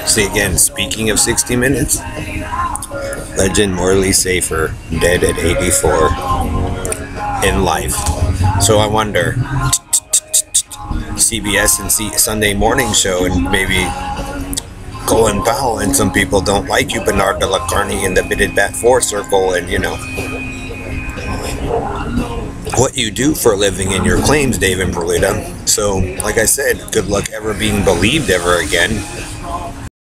See again, speaking of 60 Minutes, legend Morley Safer, dead at 84 in life. So I wonder, CBS and Sunday morning show, and maybe Colin Powell, and some people don't like you, Bernard de la Carney in the Bitted Bat 4 circle, and what you do for a living and your claims, Dave and Perlita. So, like I said, good luck ever being believed ever again.